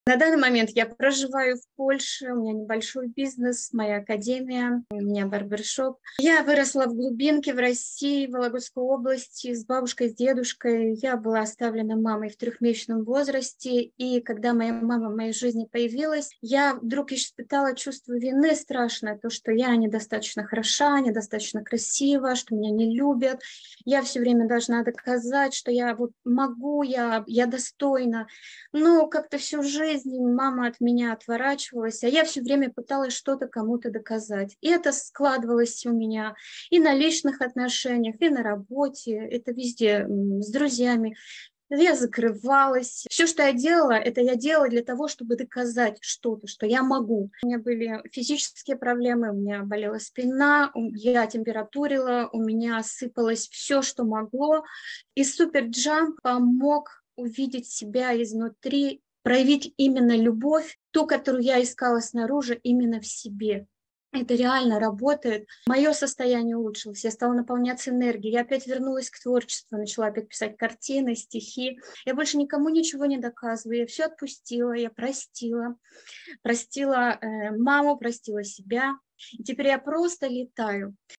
На данный момент я проживаю в Польше, у меня небольшой бизнес, моя академия, у меня барбершоп. Я выросла в глубинке в России, в Вологодской области, с бабушкой, с дедушкой. Я была оставлена мамой в трехмесячном возрасте, и когда моя мама в моей жизни появилась, я вдруг испытала чувство вины страшное, то, что я недостаточно хороша, недостаточно красива, что меня не любят. Я все время должна доказать, что я вот могу, я достойна. Ну, как-то всю жизнь мама от меня отворачивалась, а я все время пыталась что-то кому-то доказать. И это складывалось у меня и на личных отношениях, и на работе, это везде, с друзьями. Я закрывалась. Все, что я делала, это я делала для того, чтобы доказать что-то, что я могу. У меня были физические проблемы, у меня болела спина, я температурила, у меня сыпалось все, что могло. И суперджамп помог увидеть себя изнутри, проявить именно любовь, ту, которую я искала снаружи, именно в себе. Это реально работает. Мое состояние улучшилось, я стала наполняться энергией, я опять вернулась к творчеству, начала опять писать картины, стихи. Я больше никому ничего не доказываю, я все отпустила, я простила. Простила маму, простила себя. И теперь я просто летаю.